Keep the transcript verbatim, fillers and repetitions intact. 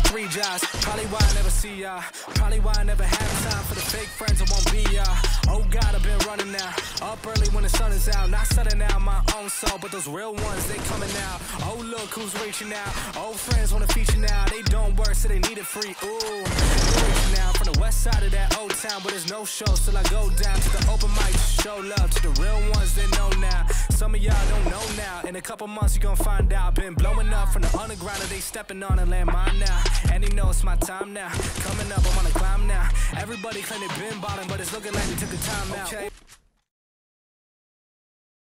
three jobs. Probably why I never see ya. Probably why I never have time for the fake friends that won't be ya. Oh God, I've been running now. Up early when the sun is out. Not setting out my own soul, but those real ones, they coming out. Oh look who's reaching out. Old friends wanna feature now. They don't work, so they need it free. Ooh, they're reaching out from the west side of that old town, but there's no show, so I go down to the open mic to show love to the real ones they know now. Some of y'all don't know now. In a couple months you gon' find out. Been blowing up from the underground, and they stepping on and land mine now. And they know it's my time now. Coming up, I'm on a climb now. Everybody claim they been ballin', but it's looking like they took a time out. Okay.